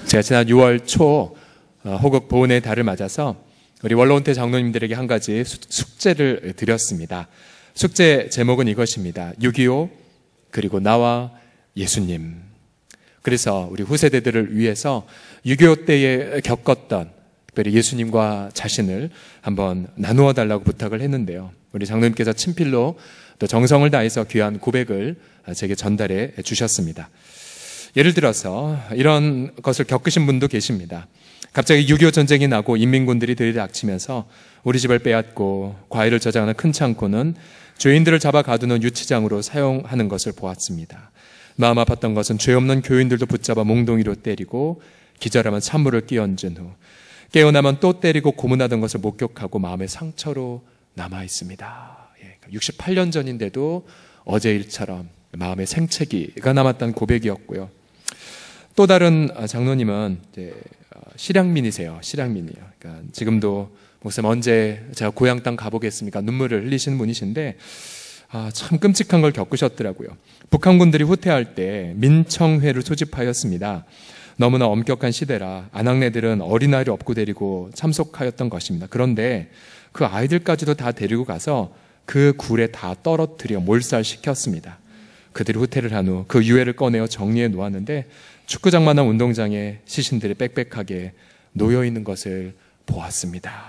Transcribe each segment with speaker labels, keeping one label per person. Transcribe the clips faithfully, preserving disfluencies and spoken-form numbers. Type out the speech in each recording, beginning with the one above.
Speaker 1: 제가 지난 유월 초 호국 보훈의 달을 맞아서 우리 원로원태 장로님들에게 한 가지 숙제를 드렸습니다. 숙제 제목은 이것입니다. 육이오 그리고 나와 예수님. 그래서 우리 후세대들을 위해서 육이오 때에 겪었던 특별히 예수님과 자신을 한번 나누어 달라고 부탁을 했는데요. 우리 장로님께서 친필로 또 정성을 다해서 귀한 고백을 제게 전달해 주셨습니다. 예를 들어서 이런 것을 겪으신 분도 계십니다. 갑자기 육이오 전쟁이 나고 인민군들이 들이닥치면서 우리 집을 빼앗고 과일을 저장하는 큰 창고는 죄인들을 잡아 가두는 유치장으로 사용하는 것을 보았습니다. 마음 아팠던 것은 죄 없는 교인들도 붙잡아 몽둥이로 때리고 기절하면 찬물을 끼얹은 후 깨어나면 또 때리고 고문하던 것을 목격하고 마음의 상처로 남아 있습니다. 육십팔 년 전인데도 어제 일처럼 마음의 생채기가 남았다는 고백이었고요. 또 다른 장로님은 이제 실향민이세요. 실향민이요. 그러니까 지금도 목사님 언제 제가 고향 땅 가보겠습니까? 눈물을 흘리시는 분이신데 아, 참 끔찍한 걸 겪으셨더라고요. 북한군들이 후퇴할 때 민청회를 소집하였습니다. 너무나 엄격한 시대라 아낙네들은 어린아이를 업고 데리고 참석하였던 것입니다. 그런데 그 아이들까지도 다 데리고 가서 그 굴에 다 떨어뜨려 몰살시켰습니다. 그들이 후퇴를 한 후 그 유해를 꺼내어 정리해 놓았는데 축구장만한 운동장에 시신들이 빽빽하게 놓여있는 것을 보았습니다.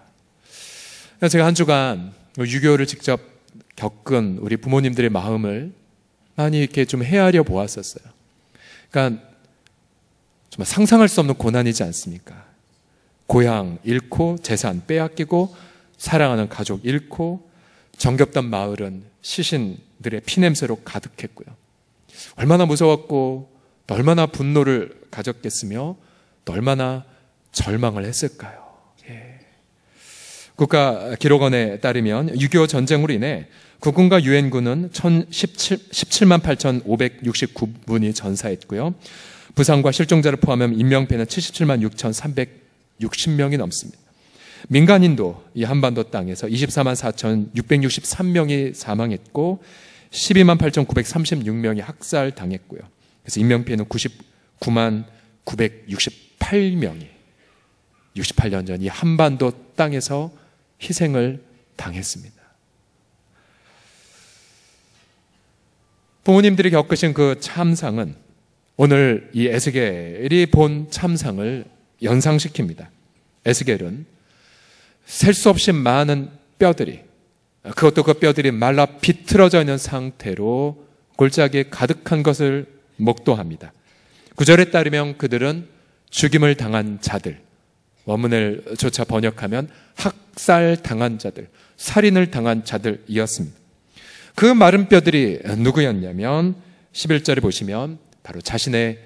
Speaker 1: 제가 한 주간 유교를 직접 겪은 우리 부모님들의 마음을 많이 이렇게 좀 헤아려 보았었어요. 그러니까 정말 상상할 수 없는 고난이지 않습니까? 고향 잃고 재산 빼앗기고 사랑하는 가족 잃고 정겹던 마을은 시신들의 피냄새로 가득했고요. 얼마나 무서웠고 또 얼마나 분노를 가졌겠으며 또 얼마나 절망을 했을까요? 예. 국가기록원에 따르면 육이오 전쟁으로 인해 국군과 유엔군은 십칠만 팔천오백육십구 분이 전사했고요. 부상과 실종자를 포함하면 인명피해는 칠십칠만 육천삼백육십 명이 넘습니다. 민간인도 이 한반도 땅에서 이십사만 사천육백육십삼 명이 사망했고 십이만 팔천구백삼십육 명이 학살당했고요. 그래서 인명피해는 구십구만 구백육십팔 명이 육십팔 년 전 이 한반도 땅에서 희생을 당했습니다. 부모님들이 겪으신 그 참상은 오늘 이 에스겔이 본 참상을 연상시킵니다. 에스겔은 셀 수 없이 많은 뼈들이, 그것도 그 뼈들이 말라 비틀어져 있는 상태로 골짜기에 가득한 것을 목도합니다. 구절에 따르면 그들은 죽임을 당한 자들, 원문을 조차 번역하면 학살 당한 자들, 살인을 당한 자들이었습니다. 그 마른 뼈들이 누구였냐면 십일 절에 보시면 바로 자신의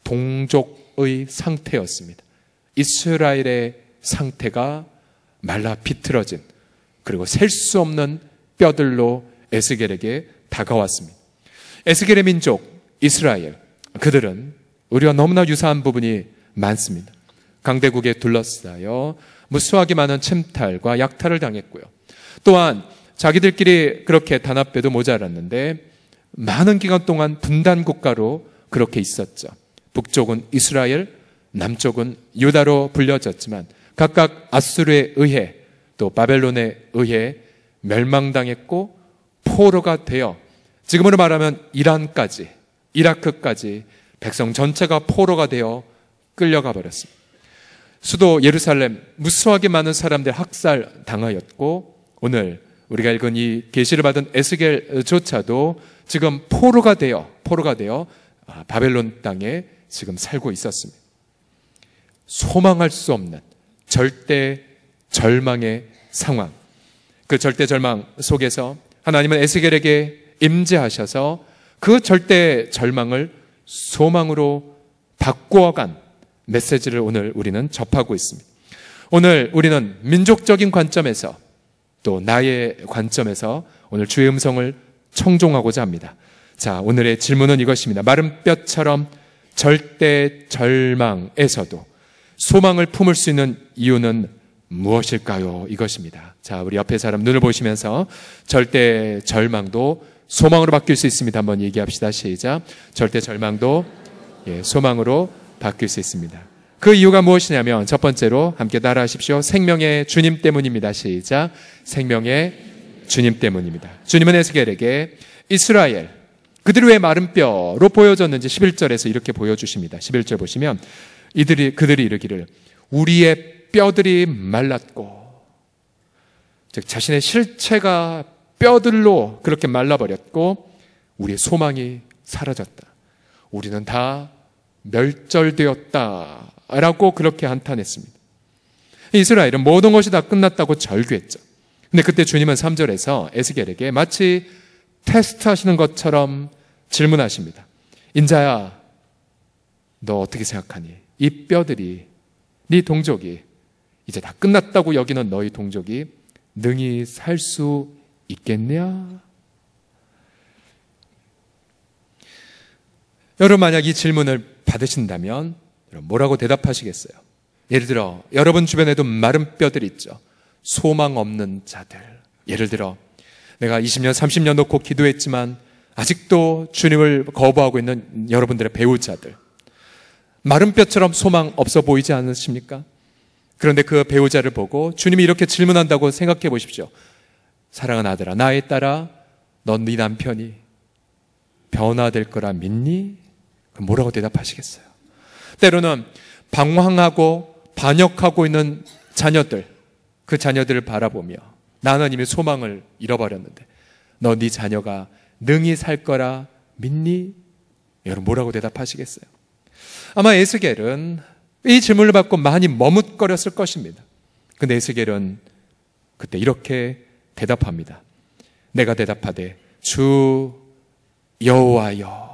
Speaker 1: 동족의 상태였습니다. 이스라엘의 상태가 말라 비틀어진 그리고 셀 수 없는 뼈들로 에스겔에게 다가왔습니다. 에스겔의 민족 이스라엘, 그들은 우리와 너무나 유사한 부분이 많습니다. 강대국에 둘러싸여 무수하게 많은 침탈과 약탈을 당했고요. 또한 자기들끼리 그렇게 단합해도 모자랐는데 많은 기간 동안 분단 국가로 그렇게 있었죠. 북쪽은 이스라엘, 남쪽은 유다로 불려졌지만 각각 아수르에 의해 또 바벨론에 의해 멸망당했고 포로가 되어 지금으로 말하면 이란까지, 이라크까지 백성 전체가 포로가 되어 끌려가 버렸습니다. 수도 예루살렘 무수하게 많은 사람들 학살 당하였고 오늘 우리가 읽은 이 계시를 받은 에스겔조차도 지금 포로가 되어 포로가 되어 바벨론 땅에 지금 살고 있었습니다. 소망할 수 없는 절대 절망의 상황, 그 절대 절망 속에서 하나님은 에스겔에게 임재하셔서 그 절대 절망을 소망으로 바꾸어간 메시지를 오늘 우리는 접하고 있습니다. 오늘 우리는 민족적인 관점에서 또 나의 관점에서 오늘 주의 음성을 청종하고자 합니다. 자, 오늘의 질문은 이것입니다. 마른 뼈처럼 절대 절망에서도 소망을 품을 수 있는 이유는 무엇일까요? 이것입니다. 자, 우리 옆에 사람 눈을 보시면서 절대 절망도 소망으로 바뀔 수 있습니다. 한번 얘기합시다. 시작. 절대 절망도 예, 소망으로 바뀔 수 있습니다. 그 이유가 무엇이냐면 첫 번째로 함께 따라하십시오. 생명의 주님 때문입니다. 시작. 생명의 주님 때문입니다. 주님은 에스겔에게 이스라엘, 그들이 왜 마른 뼈로 보여졌는지 십일 절에서 이렇게 보여주십니다. 십일 절 보시면 이들이 그들이 이르기를 우리의 뼈들이 말랐고, 즉 자신의 실체가 뼈들로 그렇게 말라버렸고 우리의 소망이 사라졌다. 우리는 다 멸절되었다 라고 그렇게 한탄했습니다. 이스라엘은 모든 것이 다 끝났다고 절규했죠. 근데 그때 주님은 삼 절에서 에스겔에게 마치 테스트하시는 것처럼 질문하십니다. 인자야, 너 어떻게 생각하니? 이 뼈들이, 네 동족이 이제 다 끝났다고 여기는 너희 동족이 능히 살 수 있겠냐? 여러분, 만약 이 질문을 받으신다면 뭐라고 대답하시겠어요? 예를 들어 여러분 주변에도 마른 뼈들 있죠. 소망 없는 자들. 예를 들어 내가 이십 년, 삼십 년 놓고 기도했지만 아직도 주님을 거부하고 있는 여러분들의 배우자들. 마른 뼈처럼 소망 없어 보이지 않으십니까? 그런데 그 배우자를 보고 주님이 이렇게 질문한다고 생각해 보십시오. 사랑하는 아들아, 나의 딸아, 넌 네 남편이 변화될 거라 믿니? 그럼 뭐라고 대답하시겠어요? 때로는 방황하고 반역하고 있는 자녀들, 그 자녀들을 바라보며 나는 이미 소망을 잃어버렸는데 너 네 자녀가 능히 살 거라 믿니? 여러분 뭐라고 대답하시겠어요? 아마 에스겔은 이 질문을 받고 많이 머뭇거렸을 것입니다. 근데 에스겔은 그때 이렇게 대답합니다. 내가 대답하되 주 여호와여.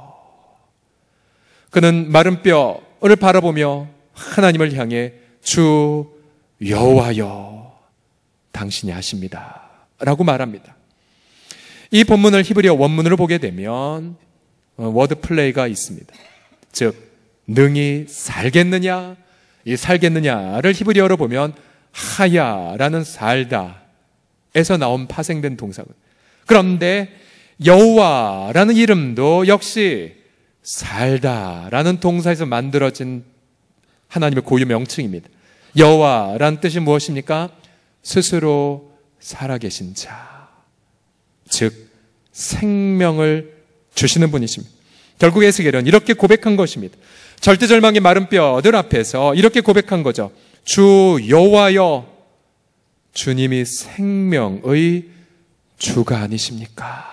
Speaker 1: 그는 마른 뼈를 바라보며 하나님을 향해 주 여호와여 당신이 하십니다 라고 말합니다. 이 본문을 히브리어 원문으로 보게 되면 워드 플레이가 있습니다. 즉 능히 살겠느냐, 이 살겠느냐를 히브리어로 보면 하야라는 살다에서 나온 파생된 동사거든요. 그런데 여호와라는 이름도 역시 살다라는 동사에서 만들어진 하나님의 고유 명칭입니다. 여호와라는 뜻이 무엇입니까? 스스로 살아계신 자, 즉 생명을 주시는 분이십니다. 결국 에스겔은 이렇게 고백한 것입니다. 절대절망의 마른 뼈들 앞에서 이렇게 고백한 거죠. 주 여호와여, 주님이 생명의 주가 아니십니까?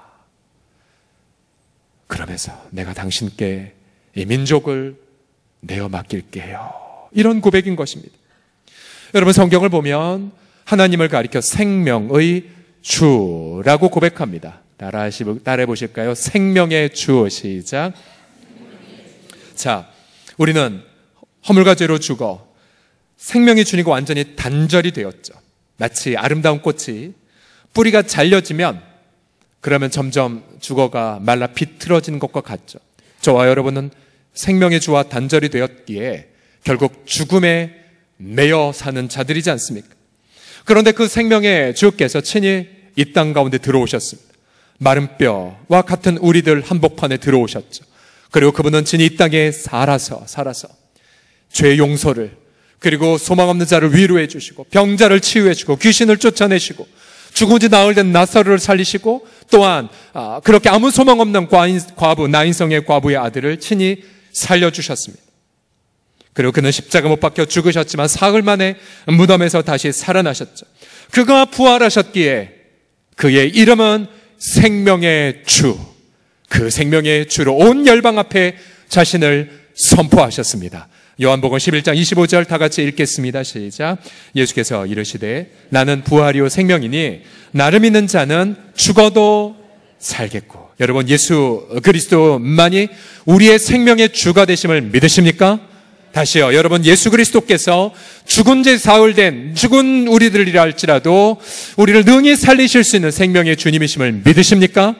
Speaker 1: 그러면서 내가 당신께 이 민족을 내어 맡길게요. 이런 고백인 것입니다. 여러분 성경을 보면 하나님을 가리켜 생명의 주라고 고백합니다. 따라해 보실까요? 생명의 주. 시작. 자, 우리는 허물과 죄로 죽어 생명의 주니까 완전히 단절이 되었죠. 마치 아름다운 꽃이 뿌리가 잘려지면 그러면 점점 죽어가 말라 비틀어지는 것과 같죠. 저와 여러분은 생명의 주와 단절이 되었기에 결국 죽음에 매여 사는 자들이지 않습니까? 그런데 그 생명의 주께서 친히 이 땅 가운데 들어오셨습니다. 마른 뼈와 같은 우리들 한복판에 들어오셨죠. 그리고 그분은 친히 이 땅에 살아서 살아서 죄 용서를, 그리고 소망 없는 자를 위로해 주시고 병자를 치유해 주고 귀신을 쫓아내시고 죽은 지 나흘 된 나사로를 살리시고 또한 그렇게 아무 소망 없는 과부, 나인성의 과부의 아들을 친히 살려주셨습니다. 그리고 그는 십자가 못 박혀 죽으셨지만 사흘 만에 무덤에서 다시 살아나셨죠. 그가 부활하셨기에 그의 이름은 생명의 주, 그 생명의 주로 온 열방 앞에 자신을 선포하셨습니다. 요한복음 십일 장 이십오 절 다 같이 읽겠습니다. 시작. 예수께서 이르시되 나는 부활이요 생명이니 나를 믿는 자는 죽어도 살겠고. 여러분 예수 그리스도만이 우리의 생명의 주가 되심을 믿으십니까? 다시요. 여러분 예수 그리스도께서 죽은 지 사흘 된 죽은 우리들이라 할지라도 우리를 능히 살리실 수 있는 생명의 주님이심을 믿으십니까?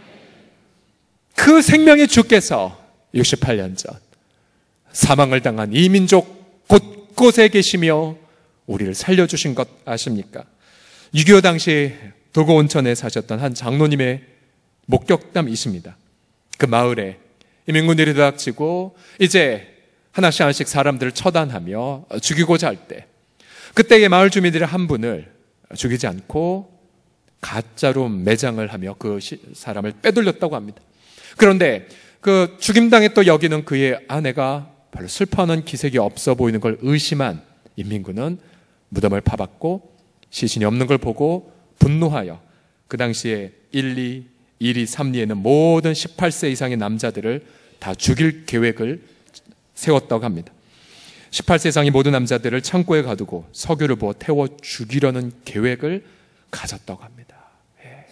Speaker 1: 그 생명의 주께서 육십팔 년 전 사망을 당한 이 민족 곳곳에 계시며 우리를 살려주신 것 아십니까? 육이오 당시 도고 온천에 사셨던 한 장로님의 목격담이십니다. 그 마을에 이민군들이 들어닥치고 이제 하나씩 하나씩 사람들을 처단하며 죽이고자 할 때, 그때의 마을 주민들의 한 분을 죽이지 않고 가짜로 매장을 하며 그 사람을 빼돌렸다고 합니다. 그런데 그 죽임당했던 여기는 그의 아내가 별로 슬퍼하는 기색이 없어 보이는 걸 의심한 인민군은 무덤을 파봤고 시신이 없는 걸 보고 분노하여 그 당시에 일, 이, 일, 이, 삼 리에는 모든 십팔 세 이상의 남자들을 다 죽일 계획을 세웠다고 합니다. 십팔 세 이상의 모든 남자들을 창고에 가두고 석유를 부어 태워 죽이려는 계획을 가졌다고 합니다. 예.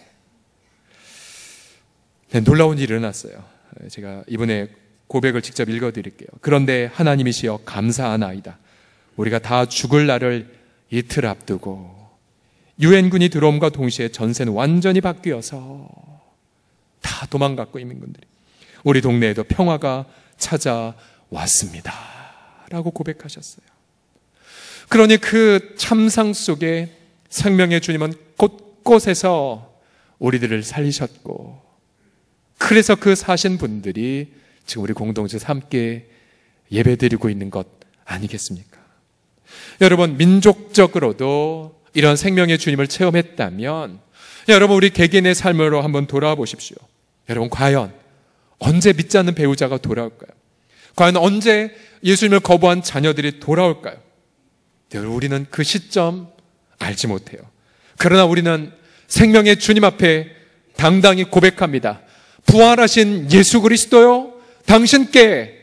Speaker 1: 네, 놀라운 일이 일어났어요. 제가 이번에 고백을 직접 읽어드릴게요. 그런데 하나님이시여 감사하나이다. 우리가 다 죽을 날을 이틀 앞두고 유엔군이 들어옴과 동시에 전세는 완전히 바뀌어서 다 도망갔고 인민군들이 우리 동네에도 평화가 찾아왔습니다 라고 고백하셨어요. 그러니 그 참상 속에 생명의 주님은 곳곳에서 우리들을 살리셨고, 그래서 그 사신 분들이 지금 우리 공동체에서 함께 예배드리고 있는 것 아니겠습니까? 여러분, 민족적으로도 이런 생명의 주님을 체험했다면 여러분, 우리 개개인의 삶으로 한번 돌아와 보십시오. 여러분, 과연 언제 믿지 않는 배우자가 돌아올까요? 과연 언제 예수님을 거부한 자녀들이 돌아올까요? 여러분, 우리는 그 시점 알지 못해요. 그러나 우리는 생명의 주님 앞에 당당히 고백합니다. 부활하신 예수 그리스도요, 당신께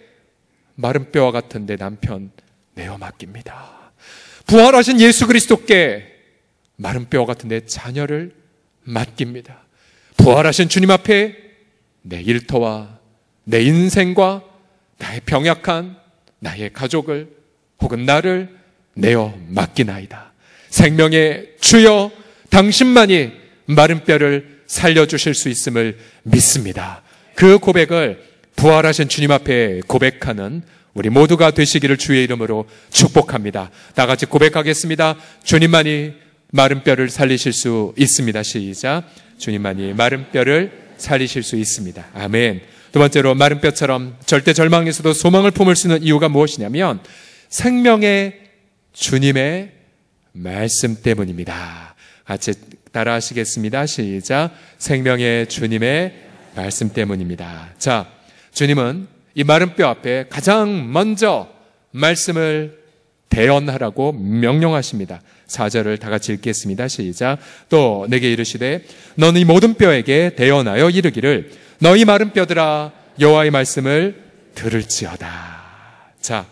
Speaker 1: 마른 뼈와 같은 내 남편 내어 맡깁니다. 부활하신 예수 그리스도께 마른 뼈와 같은 내 자녀를 맡깁니다. 부활하신 주님 앞에 내 일터와 내 인생과 나의 병약한 나의 가족을 혹은 나를 내어 맡기나이다. 생명의 주여, 당신만이 마른 뼈를 살려주실 수 있음을 믿습니다. 그 고백을 부활하신 주님 앞에 고백하는 우리 모두가 되시기를 주의 이름으로 축복합니다. 다 같이 고백하겠습니다. 주님만이 마른 뼈를 살리실 수 있습니다. 시작. 주님만이 마른 뼈를 살리실 수 있습니다. 아멘. 두 번째로, 마른 뼈처럼 절대 절망에서도 소망을 품을 수 있는 이유가 무엇이냐면 생명의 주님의 말씀 때문입니다. 같이 따라 하시겠습니다. 시작. 생명의 주님의 말씀 때문입니다. 자, 주님은 이 마른 뼈 앞에 가장 먼저 말씀을 대언하라고 명령하십니다. 사 절을 다 같이 읽겠습니다. 시작. 또 내게 이르시되 너는 이 모든 뼈에게 대언하여 이르기를 너희 마른 뼈들아 여호와의 말씀을 들을지어다. 자,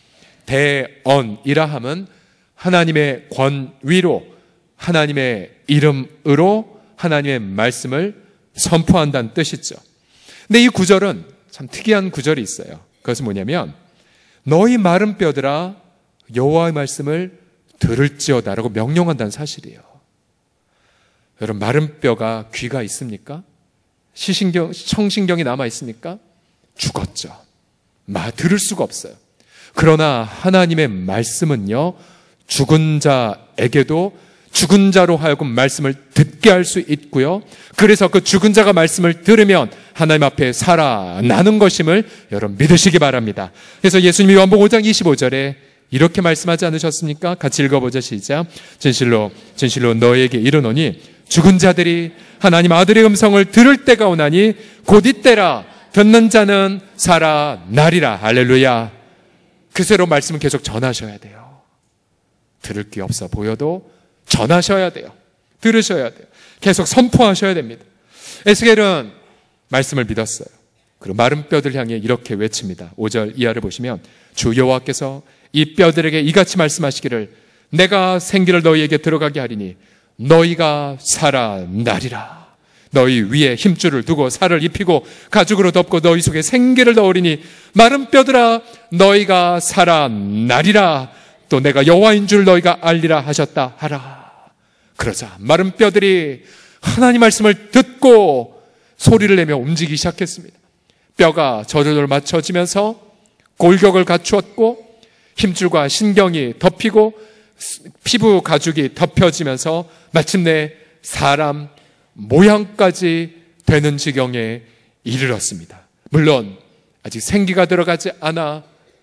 Speaker 1: 대언이라 함은 하나님의 권위로, 하나님의 이름으로 하나님의 말씀을 선포한다는 뜻이죠. 근데 이 구절은 참 특이한 구절이 있어요. 그것은 뭐냐면 너희 마른 뼈들아 여호와의 말씀을 들을지어다라고 명령한다는 사실이에요. 여러분, 마른 뼈가 귀가 있습니까? 시신경, 청신경이 남아 있습니까? 죽었죠. 마 들을 수가 없어요. 그러나 하나님의 말씀은요, 죽은 자에게도 죽은 자로 하여금 말씀을 듣게 할 수 있고요. 그래서 그 죽은 자가 말씀을 들으면 하나님 앞에 살아나는 것임을 여러분 믿으시기 바랍니다. 그래서 예수님이 요한복음 오 장 이십오 절에 이렇게 말씀하지 않으셨습니까? 같이 읽어보자. 시작. 진실로 진실로 너에게 이르노니 죽은 자들이 하나님 아들의 음성을 들을 때가 오나니 곧 이때라. 듣는 자는 살아나리라. 할렐루야. 그새로 말씀을 계속 전하셔야 돼요. 들을 게 없어 보여도 전하셔야 돼요. 들으셔야 돼요. 계속 선포하셔야 됩니다. 에스겔은 말씀을 믿었어요. 그리고 마른 뼈들 향해 이렇게 외칩니다. 오 절 이하를 보시면 주 여호와께서 이 뼈들에게 이같이 말씀하시기를 내가 생기를 너희에게 들어가게 하리니 너희가 살아나리라. 너희 위에 힘줄을 두고 살을 입히고 가죽으로 덮고 너희 속에 생기를 넣으리니 마른 뼈들아 너희가 살아나리라. 또 내가 여호와인 줄 너희가 알리라 하셨다 하라. 그러자 마른 뼈들이 하나님 말씀을 듣고 소리를 내며 움직이기 시작했습니다. 뼈가 저절로 맞춰지면서 골격을 갖추었고 힘줄과 신경이 덮이고 피부 가죽이 덮여지면서 마침내 사람 모양까지 되는 지경에 이르렀습니다. 물론 아직 생기가 들어가지 않아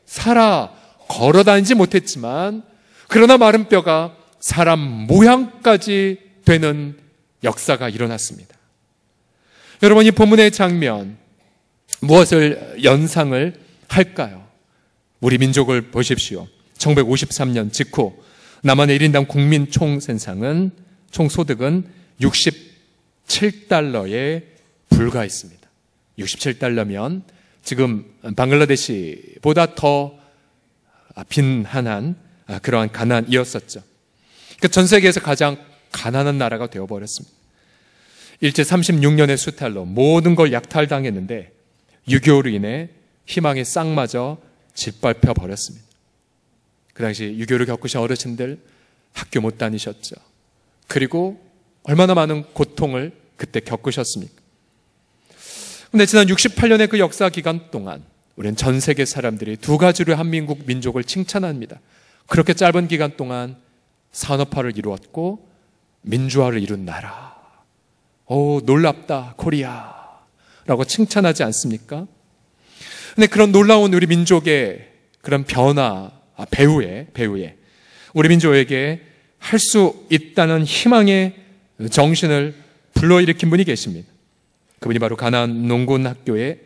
Speaker 1: 살아 걸어다니지 못했지만 그러나 마른 뼈가 사람 모양까지 되는 역사가 일어났습니다. 여러분, 이 본문의 장면 무엇을 연상을 할까요? 우리 민족을 보십시오. 천구백오십삼 년 직후 남한의 일 인당 국민 총생산은 총소득은 육십칠 달러에 불과했습니다. 육십칠 달러면 지금 방글라데시보다 더 빈한한 그러한 가난이었었죠. 그러니까 전 세계에서 가장 가난한 나라가 되어버렸습니다. 일제 삼십육 년의 수탈로 모든 걸 약탈당했는데 유교로 인해 희망의 싹마저 짓밟혀 버렸습니다. 그 당시 유교를 겪으신 어르신들 학교 못 다니셨죠. 그리고 얼마나 많은 고통을 그때 겪으셨습니까? 그런데 지난 육십팔 년의 그 역사 기간 동안 우리는 전 세계 사람들이 두 가지로 한민국 민족을 칭찬합니다. 그렇게 짧은 기간 동안 산업화를 이루었고 민주화를 이룬 나라. 오, 놀랍다, 코리아 라고 칭찬하지 않습니까? 근데 그런 놀라운 우리 민족의 그런 변화, 아, 배후에, 배후에 우리 민족에게 할 수 있다는 희망의 정신을 불러일으킨 분이 계십니다. 그분이 바로 가나안 농군학교의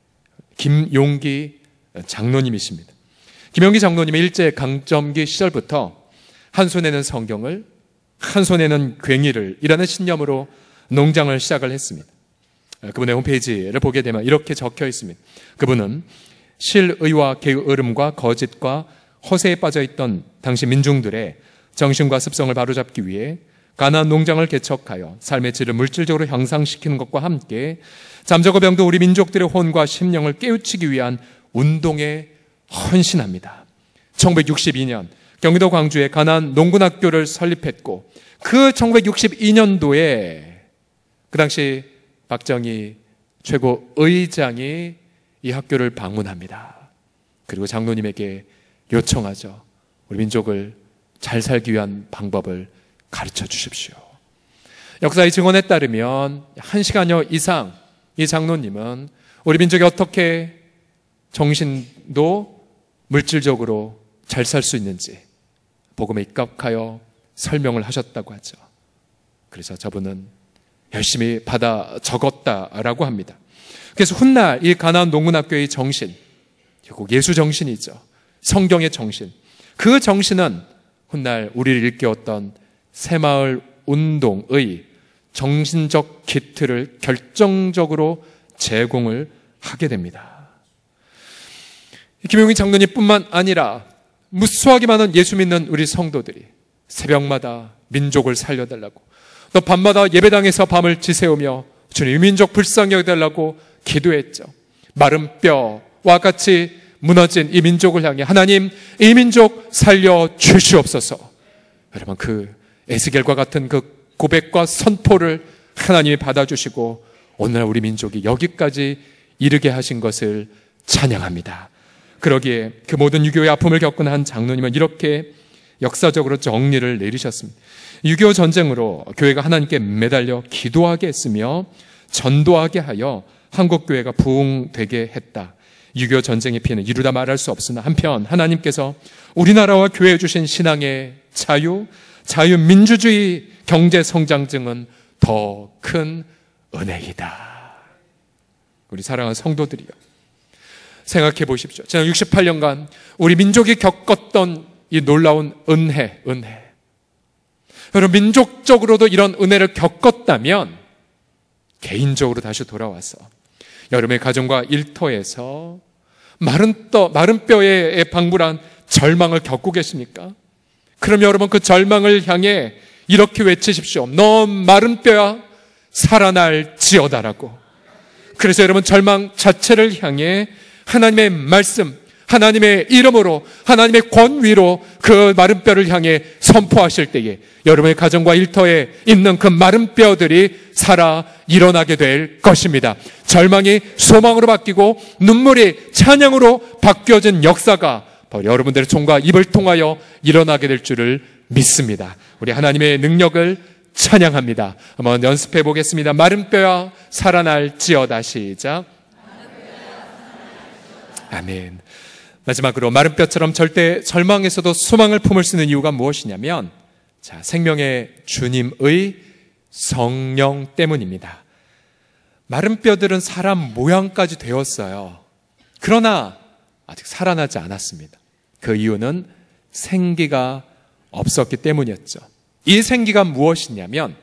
Speaker 1: 김용기 장로님이십니다. 김용기 장로님의 일제강점기 시절부터 한 손에는 성경을, 한 손에는 괭이를 이라는 신념으로 농장을 시작을 했습니다. 그분의 홈페이지를 보게 되면 이렇게 적혀 있습니다. 그분은 실의와 게으름과 거짓과 허세에 빠져있던 당시 민중들의 정신과 습성을 바로잡기 위해 가나안 농장을 개척하여 삶의 질을 물질적으로 향상시키는 것과 함께 잠자고 병든 우리 민족들의 혼과 심령을 깨우치기 위한 운동에 헌신합니다. 천구백육십이 년 경기도 광주에 가나안 농군학교를 설립했고 그 천구백육십이 년도에 그 당시 박정희 최고의장이 이 학교를 방문합니다. 그리고 장로님에게 요청하죠. 우리 민족을 잘 살기 위한 방법을 가르쳐 주십시오. 역사의 증언에 따르면 한 시간여 이상 이 장로님은 우리 민족이 어떻게 정신도 물질적으로 잘 살 수 있는지 복음에 입각하여 설명을 하셨다고 하죠. 그래서 저분은 열심히 받아 적었다라고 합니다. 그래서 훗날 이 가나안 농군학교의 정신, 결국 예수 정신이죠. 성경의 정신. 그 정신은 훗날 우리를 일깨웠던 새마을 운동의 정신적 기틀을 결정적으로 제공을 하게 됩니다. 김용희 장로님뿐만 아니라 무수하게 많은 예수 믿는 우리 성도들이 새벽마다 민족을 살려달라고, 또 밤마다 예배당에서 밤을 지새우며 주님 이 민족 불쌍히 여겨달라고 기도했죠. 마른 뼈와 같이 무너진 이 민족을 향해 하나님 이 민족 살려주시옵소서. 여러분, 그 에스겔과 같은 그 고백과 선포를 하나님이 받아주시고 오늘날 우리 민족이 여기까지 이르게 하신 것을 찬양합니다. 그러기에 그 모든 유교의 아픔을 겪은 한 장로님은 이렇게 역사적으로 정리를 내리셨습니다. 유교 전쟁으로 교회가 하나님께 매달려 기도하게 했으며 전도하게 하여 한국교회가 부흥되게 했다. 유교 전쟁의 피해는 이루다 말할 수 없으나 한편 하나님께서 우리나라와 교회에 주신 신앙의 자유, 자유민주주의 경제성장증은 더 큰 은혜이다. 우리 사랑하는 성도들이요, 생각해 보십시오. 지난 육십팔 년간 우리 민족이 겪었던 이 놀라운 은혜, 은혜. 여러분, 민족적으로도 이런 은혜를 겪었다면 개인적으로 다시 돌아와서 여러분의 가정과 일터에서 마른, 떠, 마른 뼈에 방불한 절망을 겪고 계십니까? 그럼 여러분 그 절망을 향해 이렇게 외치십시오. 너 마른 뼈야 살아날지어다라고. 그래서 여러분 절망 자체를 향해 하나님의 말씀, 하나님의 이름으로, 하나님의 권위로 그 마른 뼈를 향해 선포하실 때에 여러분의 가정과 일터에 있는 그 마른 뼈들이 살아 일어나게 될 것입니다. 절망이 소망으로 바뀌고 눈물이 찬양으로 바뀌어진 역사가 바로 여러분들의 손과 입을 통하여 일어나게 될 줄을 믿습니다. 우리 하나님의 능력을 찬양합니다. 한번 연습해 보겠습니다. 마른 뼈야 살아날지어다. 시작. 아멘. 마지막으로 마른 뼈처럼 절대 절망에서도 소망을 품을 수 있는 이유가 무엇이냐면, 자, 생명의 주님의 성령 때문입니다. 마른 뼈들은 사람 모양까지 되었어요. 그러나 아직 살아나지 않았습니다. 그 이유는 생기가 없었기 때문이었죠. 이 생기가 무엇이냐면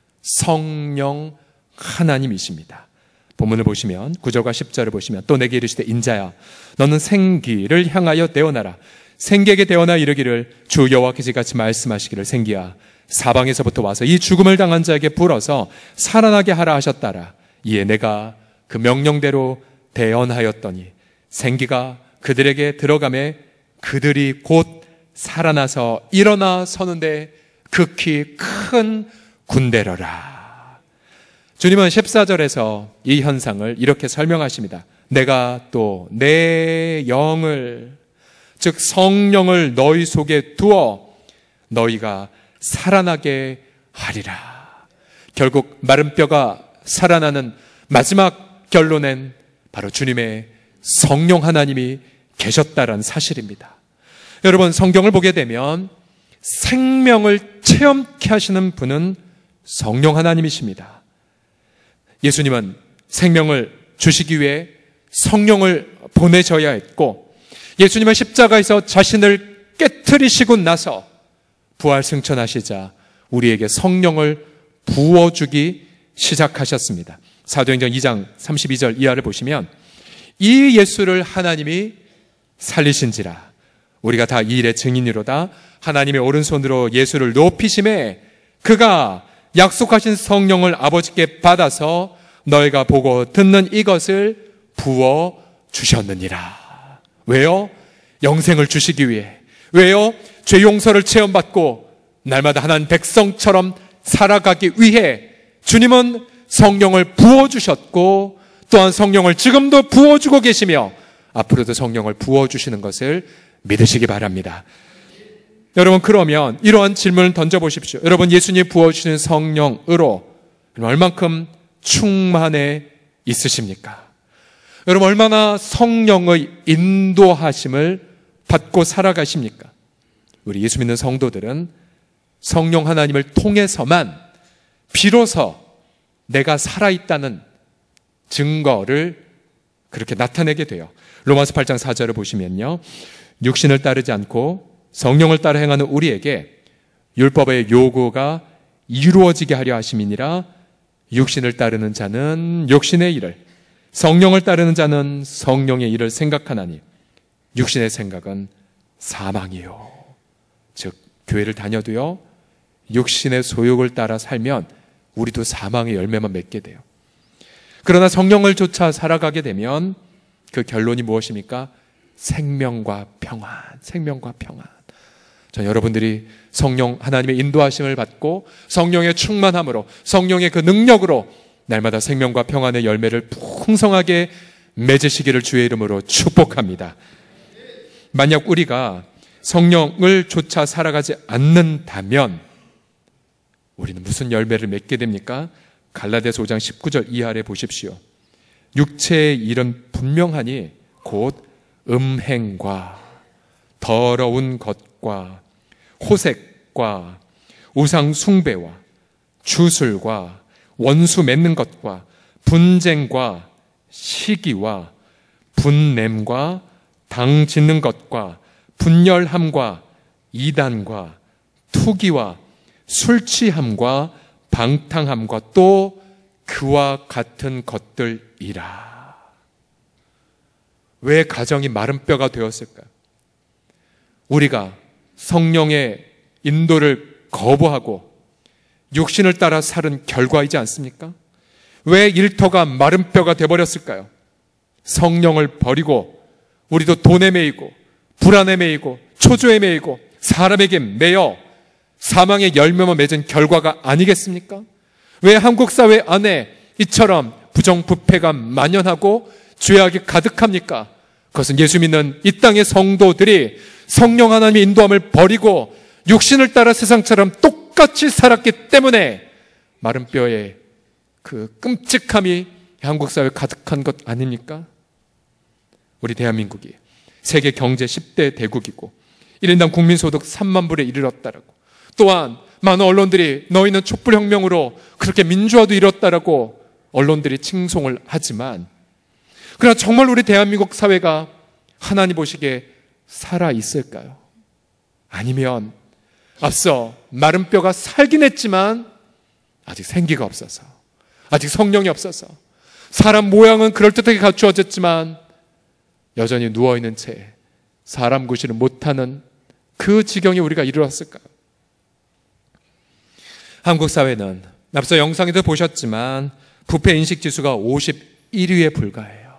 Speaker 1: 성령 하나님이십니다. 본문을 보시면 구 절과 십 절을 보시면, 또 내게 이르시되 인자야 너는 생기를 향하여 대언하라. 생기에게 대언하여 이르기를 주 여호와께서 같이 말씀하시기를 생기야 사방에서부터 와서 이 죽음을 당한 자에게 불어서 살아나게 하라 하셨다라. 이에 내가 그 명령대로 대언하였더니 생기가 그들에게 들어가매 그들이 곧 살아나서 일어나 서는데 극히 큰 군대로라. 주님은 십사 절에서 이 현상을 이렇게 설명하십니다. 내가 또 내 영을, 즉 성령을 너희 속에 두어 너희가 살아나게 하리라. 결국 마른 뼈가 살아나는 마지막 결론엔 바로 주님의 성령 하나님이 계셨다라는 사실입니다. 여러분, 성경을 보게 되면 생명을 체험케 하시는 분은 성령 하나님이십니다. 예수님은 생명을 주시기 위해 성령을 보내셔야 했고, 예수님은 십자가에서 자신을 깨트리시고 나서 부활 승천하시자 우리에게 성령을 부어주기 시작하셨습니다. 사도행전 이 장 삼십이 절 이하를 보시면, 이 예수를 하나님이 살리신지라 우리가 다 이 일의 증인이로다. 하나님의 오른손으로 예수를 높이심에 그가 약속하신 성령을 아버지께 받아서 너희가 보고 듣는 이것을 부어 주셨느니라. 왜요? 영생을 주시기 위해. 왜요? 죄 용서를 체험받고 날마다 하나님 백성처럼 살아가기 위해 주님은 성령을 부어주셨고, 또한 성령을 지금도 부어주고 계시며 앞으로도 성령을 부어주시는 것을 믿으시기 바랍니다. 여러분, 그러면 이러한 질문을 던져보십시오. 여러분, 예수님이 부어주시는 성령으로 얼만큼 충만해 있으십니까? 여러분, 얼마나 성령의 인도하심을 받고 살아가십니까? 우리 예수 믿는 성도들은 성령 하나님을 통해서만 비로소 내가 살아있다는 증거를 그렇게 나타내게 돼요. 로마서 팔 장 사 절을 보시면요, 육신을 따르지 않고 성령을 따라 행하는 우리에게 율법의 요구가 이루어지게 하려 하심이니라. 육신을 따르는 자는 육신의 일을, 성령을 따르는 자는 성령의 일을 생각하나니 육신의 생각은 사망이요. 즉 교회를 다녀도요, 육신의 소욕을 따라 살면 우리도 사망의 열매만 맺게 돼요. 그러나 성령을 쫓아 살아가게 되면 그 결론이 무엇입니까? 생명과 평안, 생명과 평안. 전 여러분들이 성령 하나님의 인도하심을 받고 성령의 충만함으로, 성령의 그 능력으로 날마다 생명과 평안의 열매를 풍성하게 맺으시기를 주의 이름으로 축복합니다. 만약 우리가 성령을 쫓아 살아가지 않는다면 우리는 무슨 열매를 맺게 됩니까? 갈라디아서 오 장 십구 절 이하를 보십시오. 육체의 일은 분명하니 곧 음행과 더러운 것과 호색과 우상 숭배와 주술과 원수 맺는 것과 분쟁과 시기와 분냄과 당 짓는 것과 분열함과 이단과 투기와 술 취함과 방탕함과 또 그와 같은 것들이라. 왜 가정이 마른 뼈가 되었을까요? 우리가 성령의 인도를 거부하고 육신을 따라 살은 결과이지 않습니까? 왜 일터가 마른 뼈가 되어버렸을까요? 성령을 버리고 우리도 돈에 매이고 불안에 매이고 초조에 매이고 사람에게 매여 사망의 열매만 맺은 결과가 아니겠습니까? 왜 한국 사회 안에 이처럼 부정부패가 만연하고 죄악이 가득합니까? 그것은 예수 믿는 이 땅의 성도들이 성령 하나님의 인도함을 버리고 육신을 따라 세상처럼 똑같이 살았기 때문에 마른 뼈에 그 끔찍함이 한국 사회에 가득한 것 아닙니까? 우리 대한민국이 세계 경제 십 대 대국이고 일 인당 국민소득 삼만 불에 이르렀다라고, 또한 많은 언론들이 너희는 촛불혁명으로 그렇게 민주화도 이뤘다라고 언론들이 칭송을 하지만, 그러나 정말 우리 대한민국 사회가 하나님 보시기에 살아있을까요? 아니면 앞서 마른 뼈가 살긴 했지만 아직 생기가 없어서, 아직 성령이 없어서, 사람 모양은 그럴듯하게 갖추어졌지만 여전히 누워있는 채 사람 구실을 못하는 그 지경에 우리가 이르렀을까요? 한국 사회는 앞서 영상에도 보셨지만 부패 인식 지수가 오십일 위에 불과해요.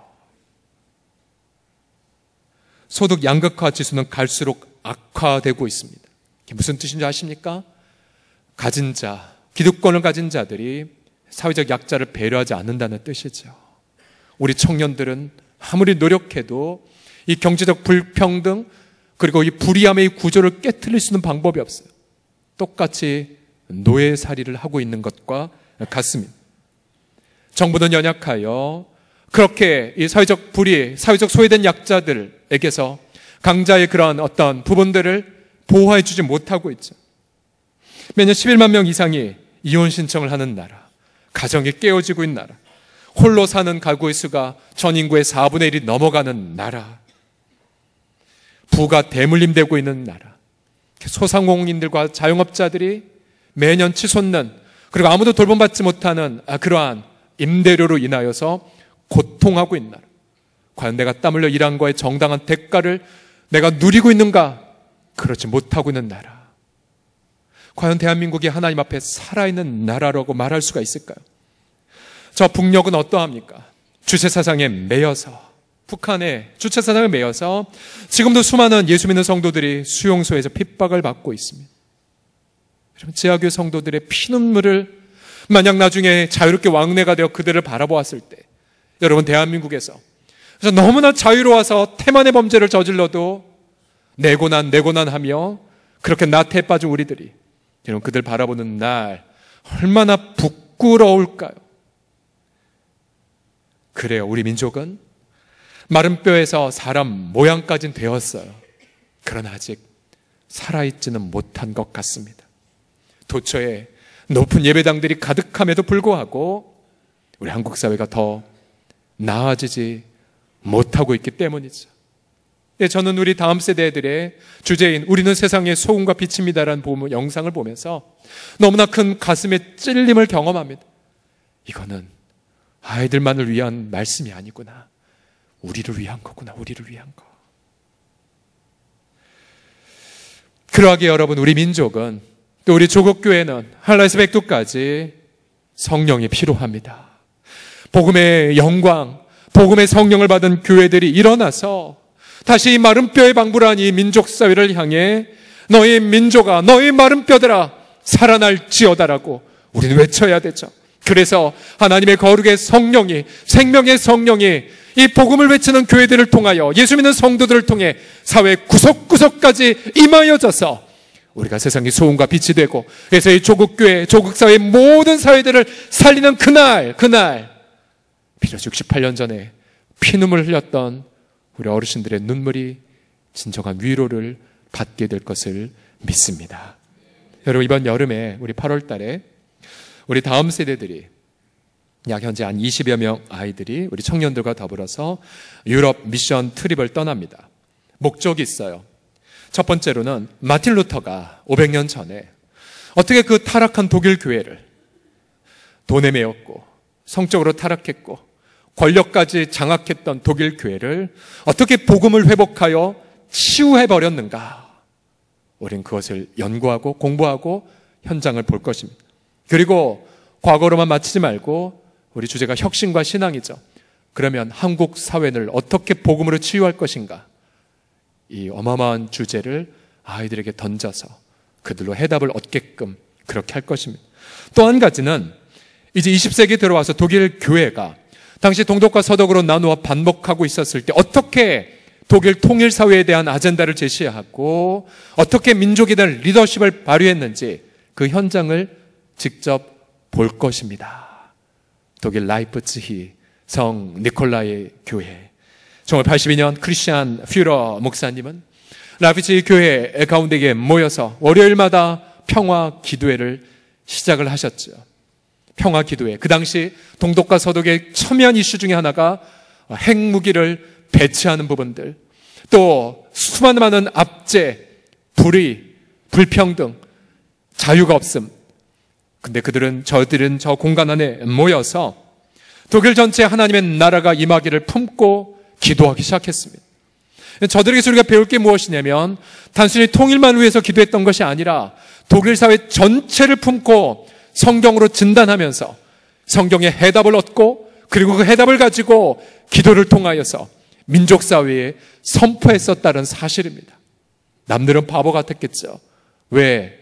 Speaker 1: 소득 양극화 지수는 갈수록 악화되고 있습니다. 이게 무슨 뜻인지 아십니까? 가진 자, 기득권을 가진 자들이 사회적 약자를 배려하지 않는다는 뜻이죠. 우리 청년들은 아무리 노력해도 이 경제적 불평등, 그리고 이 불이함의 구조를 깨트릴 수 있는 방법이 없어요. 똑같이 노예살이를 하고 있는 것과 같습니다. 정부는 연약하여 그렇게 이 사회적 불이, 사회적 소외된 약자들에게서 강자의 그러한 어떤 부분들을 보호해 주지 못하고 있죠. 매년 십일만 명 이상이 이혼 신청을 하는 나라, 가정이 깨어지고 있는 나라, 홀로 사는 가구의 수가 전 인구의 사분의 일이 넘어가는 나라, 부가 대물림되고 있는 나라, 소상공인들과 자영업자들이 매년 치솟는, 그리고 아무도 돌봄받지 못하는 그러한 임대료로 인하여서 고통하고 있는 나라, 과연 내가 땀 흘려 일한 거에 정당한 대가를 내가 누리고 있는가? 그렇지 못하고 있는 나라. 과연 대한민국이 하나님 앞에 살아있는 나라라고 말할 수가 있을까요? 저 북녘은 어떠합니까? 주체사상에 매여서, 북한의 주체사상에 매여서 지금도 수많은 예수 믿는 성도들이 수용소에서 핍박을 받고 있습니다. 여러분, 지하교회 성도들의 피눈물을 만약 나중에 자유롭게 왕래가 되어 그들을 바라보았을 때, 여러분, 대한민국에서 그래서 너무나 자유로워서 태만의 범죄를 저질러도 내고난 내고난 하며 그렇게 나태에 빠진 우리들이, 여러분, 그들 바라보는 날 얼마나 부끄러울까요? 그래요, 우리 민족은 마른 뼈에서 사람 모양까지는 되었어요. 그러나 아직 살아있지는 못한 것 같습니다. 도처에 높은 예배당들이 가득함에도 불구하고 우리 한국 사회가 더 나아지지 못하고 있기 때문이죠. 예, 저는 우리 다음 세대들의 주제인 우리는 세상의 소금과 빛입니다라는 영상을 보면서 너무나 큰 가슴의 찔림을 경험합니다. 이거는 아이들만을 위한 말씀이 아니구나. 우리를 위한 거구나. 우리를 위한 거. 그러하기에 여러분, 우리 민족은, 또 우리 조국교회는 한라에서 백두까지 성령이 필요합니다. 복음의 영광, 복음의 성령을 받은 교회들이 일어나서 다시 이 마른 뼈의 방불한 이 민족사회를 향해 너희 민족아, 너희 마른 뼈들아 살아날지어다라고 우리는 외쳐야 되죠. 그래서 하나님의 거룩의 성령이, 생명의 성령이 이 복음을 외치는 교회들을 통하여, 예수 믿는 성도들을 통해 사회 구석구석까지 임하여져서 우리가 세상의 소금과 빛이 되고, 그래서 이 조국교회, 조국사회의 모든 사회들을 살리는 그날, 그날 비로소 육십팔 년 전에 피눈물 흘렸던 우리 어르신들의 눈물이 진정한 위로를 받게 될 것을 믿습니다. 여러분, 이번 여름에 우리 팔월 달에 우리 다음 세대들이 약 현재 한 이십여 명 아이들이 우리 청년들과 더불어서 유럽 미션 트립을 떠납니다. 목적이 있어요. 첫 번째로는 마틴 루터가 오백 년 전에 어떻게 그 타락한 독일 교회를, 돈에 매였고 성적으로 타락했고 권력까지 장악했던 독일 교회를 어떻게 복음을 회복하여 치유해버렸는가. 우린 그것을 연구하고 공부하고 현장을 볼 것입니다. 그리고 과거로만 마치지 말고 우리 주제가 혁신과 신앙이죠. 그러면 한국 사회를 어떻게 복음으로 치유할 것인가, 이 어마어마한 주제를 아이들에게 던져서 그들로 해답을 얻게끔 그렇게 할 것입니다. 또 한 가지는 이제 이십 세기 들어와서 독일 교회가 당시 동독과 서독으로 나누어 반복하고 있었을 때 어떻게 독일 통일 사회에 대한 아젠다를 제시하고 어떻게 민족에 대한 리더십을 발휘했는지 그 현장을 직접 볼 것입니다. 독일 라이프치히 성 니콜라이 교회, 천구백팔십이 년 크리스찬 퓨러 목사님은 라이프치히 교회 가운데에 모여서 월요일마다 평화 기도회를 시작을 하셨죠. 평화 기도회. 그 당시 동독과 서독의 첨예한 이슈 중에 하나가 핵무기를 배치하는 부분들, 또 수많은 많은 압제, 불의, 불평등, 자유가 없음. 근데 그들은, 저들은 저 공간 안에 모여서 독일 전체에 하나님의 나라가 임하기를 품고 기도하기 시작했습니다. 저들에게서 우리가 배울 게 무엇이냐면 단순히 통일만 위해서 기도했던 것이 아니라 독일 사회 전체를 품고 성경으로 진단하면서 성경의 해답을 얻고, 그리고 그 해답을 가지고 기도를 통하여서 민족사회에 선포했었다는 사실입니다. 남들은 바보 같았겠죠. 왜,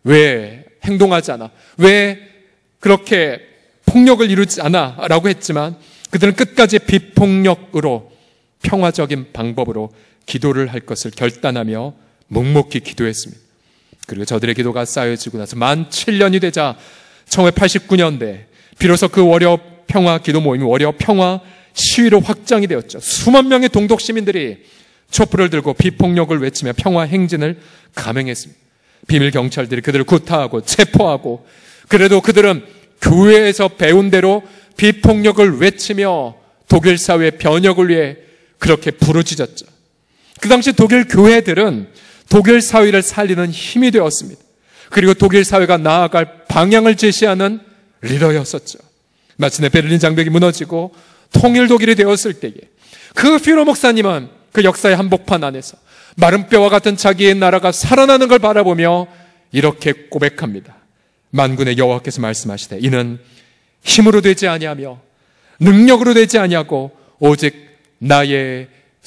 Speaker 1: 왜 행동하지 않아? 왜 그렇게 폭력을 이루지 않아? 라고 했지만 그들은 끝까지 비폭력으로, 평화적인 방법으로 기도를 할 것을 결단하며 묵묵히 기도했습니다. 그리고 저들의 기도가 쌓여지고 나서 만 칠 년이 되자 천구백팔십구 년대 비로소 그 월요 평화 기도 모임이 월요 평화 시위로 확장이 되었죠. 수만 명의 동독 시민들이 촛불을 들고 비폭력을 외치며 평화 행진을 감행했습니다. 비밀 경찰들이 그들을 구타하고 체포하고, 그래도 그들은 교회에서 배운 대로 비폭력을 외치며 독일 사회 변혁을 위해 그렇게 부르짖었죠. 그 당시 독일 교회들은 독일 사회를 살리는 힘이 되었습니다. 그리고 독일 사회가 나아갈 방향을 제시하는 리더였었죠. 마침내 베를린 장벽이 무너지고 통일 독일이 되었을 때에 그 퓨러 목사님은 그 역사의 한복판 안에서 마른 뼈와 같은 자기의 나라가 살아나는 걸 바라보며 이렇게 고백합니다. 만군의 여호와께서 말씀하시되 이는 힘으로 되지 아니하며 능력으로 되지 아니하고 오직 나의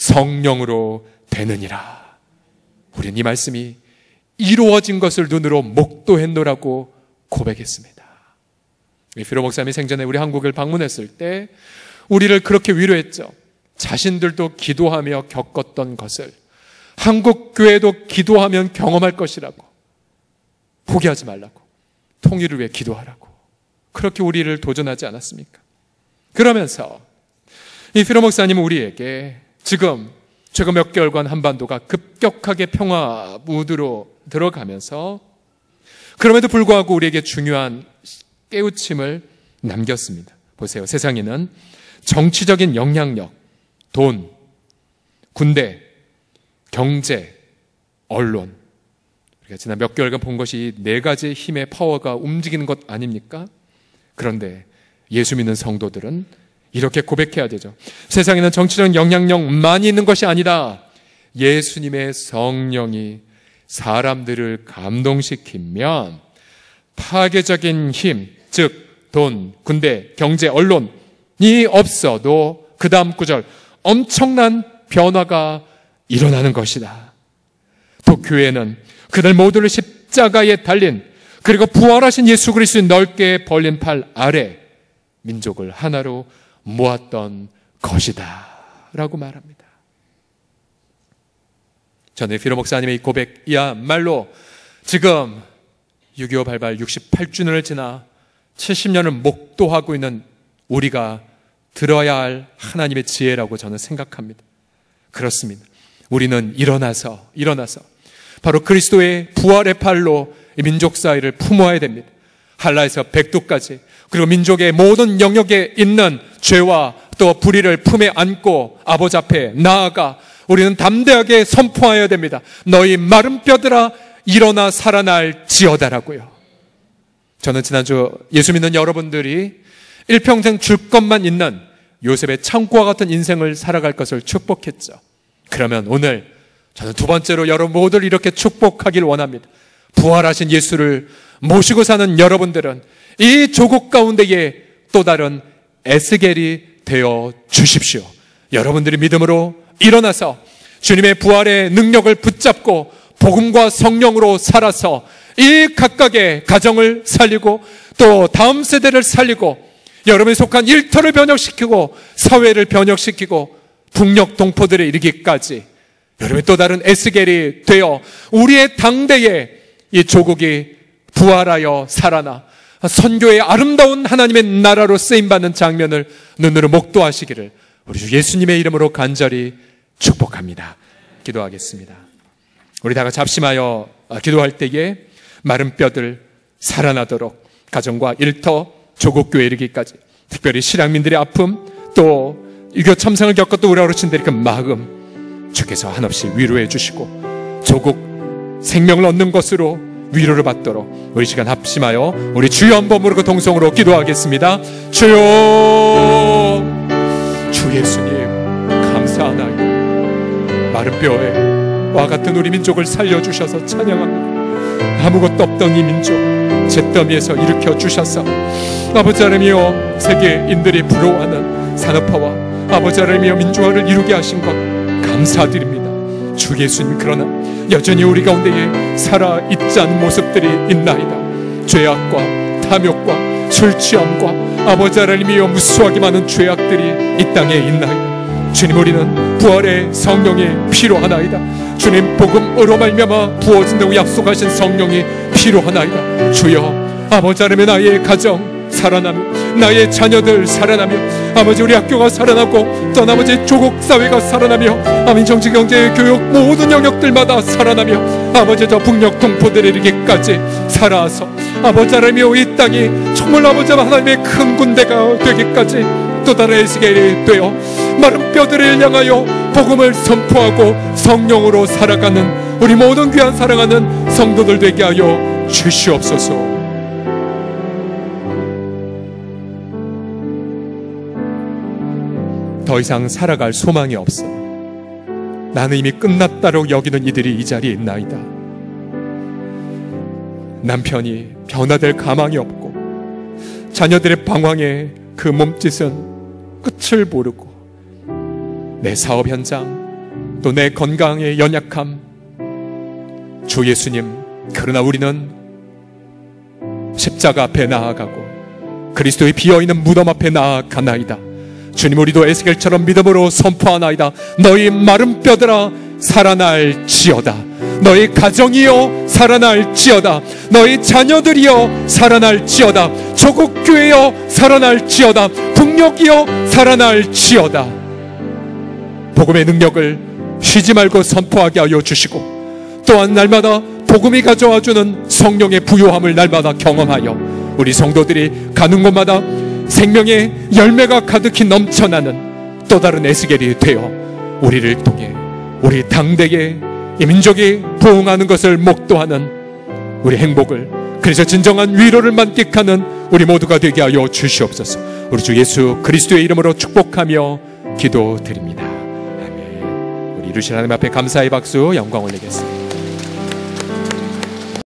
Speaker 1: 성령으로 되느니라. 우리는 이 말씀이 이루어진 것을 눈으로 목도했노라고 고백했습니다. 퓨러 목사님이 생전에 우리 한국을 방문했을 때 우리를 그렇게 위로했죠. 자신들도 기도하며 겪었던 것을 한국 교회도 기도하면 경험할 것이라고, 포기하지 말라고, 통일을 위해 기도하라고, 그렇게 우리를 도전하지 않았습니까? 그러면서 이 퓨러 목사님은 우리에게 지금 최근 몇 개월간 한반도가 급격하게 평화 무드로 들어가면서 그럼에도 불구하고 우리에게 중요한 깨우침을 남겼습니다. 보세요. 세상에는 정치적인 영향력, 돈, 군대, 경제, 언론, 우리가 지난 몇 개월간 본 것이 네 가지 힘의 파워가 움직이는 것 아닙니까? 그런데 예수 믿는 성도들은 이렇게 고백해야 되죠. 세상에는 정치적 영향력만이 있는 것이 아니라 예수님의 성령이 사람들을 감동시키면 파괴적인 힘, 즉 돈, 군대, 경제, 언론이 없어도 그 다음 구절 엄청난 변화가 일어나는 것이다. 또 교회는 그들 모두를 십자가에 달린, 그리고 부활하신 예수 그리스도의 넓게 벌린 팔 아래 민족을 하나로 모았던 것이다 라고 말합니다. 저는 퓨러 목사님의 이 고백이야말로 지금 육이오 발발 육십팔 주년을 지나 칠십 년을 목도하고 있는 우리가 들어야 할 하나님의 지혜라고 저는 생각합니다. 그렇습니다. 우리는 일어나서 일어나서 바로 그리스도의 부활의 팔로 이 민족 사회를 품어야 됩니다. 한라에서 백두까지, 그리고 민족의 모든 영역에 있는 죄와 또 불의를 품에 안고 아버지 앞에 나아가 우리는 담대하게 선포하여야 됩니다. 너희 마른 뼈들아 일어나 살아날 지어다라고요. 저는 지난주 예수 믿는 여러분들이 일평생 줄 것만 있는 요셉의 창고와 같은 인생을 살아갈 것을 축복했죠. 그러면 오늘 저는 두 번째로 여러분 모두를 이렇게 축복하길 원합니다. 부활하신 예수를 모시고 사는 여러분들은 이 조국 가운데에 또 다른 에스겔이 되어 주십시오. 여러분들이 믿음으로 일어나서 주님의 부활의 능력을 붙잡고 복음과 성령으로 살아서 이 각각의 가정을 살리고 또 다음 세대를 살리고 여러분이 속한 일터를 변혁시키고 사회를 변혁시키고 북녘 동포들에 이르기까지 여러분이 또 다른 에스겔이 되어 우리의 당대에 이 조국이 부활하여 살아나 선교의 아름다운 하나님의 나라로 쓰임받는 장면을 눈으로 목도하시기를 우리 주 예수님의 이름으로 간절히 축복합니다. 기도하겠습니다. 우리 다 같이 합심하여 기도할 때에 마른 뼈들 살아나도록 가정과 일터, 조국교회 이르기까지 특별히 실향민들의 아픔, 또 유교 참상을 겪었던 우리 어르신들의 그 마음 주께서 한없이 위로해 주시고 조국 생명을 얻는 것으로 위로를 받도록 우리 시간 합심하여 우리 주여 한번 부르고 동성으로 기도하겠습니다. 주여, 주 예수님 감사하나이다. 마른 뼈에 와 같은 우리 민족을 살려주셔서 찬양합니다. 아무것도 없던 이 민족 잿더미에서 일으켜 주셔서 아버지 하나님이여 세계인들이 부러워하는 산업화와 아버지 하나님이여 민주화를 이루게 하신 것 감사드립니다. 주 예수님, 그러나 여전히 우리 가운데에 살아있지 않은 모습들이 있나이다. 죄악과 탐욕과 술취함과 아버지 하나님이여 무수하게 많은 죄악들이 이 땅에 있나이다. 주님, 우리는 부활의 성령이 필요하나이다. 주님, 복음으로 말미암아 부어진다고 약속하신 성령이 필요하나이다. 주여, 아버지 하나님의 나의 가정 살아나며 나의 자녀들 살아나며 아버지 우리 학교가 살아나고 또 아버지 조국 사회가 살아나며 아민 정치 경제 교육 모든 영역들마다 살아나며 아버지 저 북녘 동포들에 이르기까지 살아서 아버지 하나님이여 이 땅이 정말 아버지 하나님의 큰 군대가 되기까지 또 다른 에스겔이 되어 마른 뼈들을 향하여 복음을 선포하고 성령으로 살아가는 우리 모든 귀한 사랑하는 성도들 되게 하여 주시옵소서. 더 이상 살아갈 소망이 없어 나는 이미 끝났다고 여기는 이들이 이 자리에 있나이다. 남편이 변화될 가망이 없고 자녀들의 방황에 그 몸짓은 끝을 모르고 내 사업 현장 또 내 건강의 연약함, 주 예수님, 그러나 우리는 십자가 앞에 나아가고 그리스도의 비어있는 무덤 앞에 나아가나이다. 주님, 우리도 에스겔처럼 믿음으로 선포하나이다. 너희 마른 뼈들아 살아날지어다. 너희 가정이여 살아날지어다. 너희 자녀들이여 살아날지어다. 조국교회여 살아날지어다. 북녘이여 살아날지어다. 복음의 능력을 쉬지 말고 선포하게 하여 주시고 또한 날마다 복음이 가져와주는 성령의 부요함을 날마다 경험하여 우리 성도들이 가는 곳마다 생명의 열매가 가득히 넘쳐나는 또 다른 에스겔이 되어 우리를 통해 우리 당대의 이 민족이 부흥하는 것을 목도하는 우리 행복을, 그래서 진정한 위로를 만끽하는 우리 모두가 되게 하여 주시옵소서. 우리 주 예수 그리스도의 이름으로 축복하며 기도드립니다. 아멘. 우리 이루신 하나님 앞에 감사의 박수, 영광 올리겠습니다.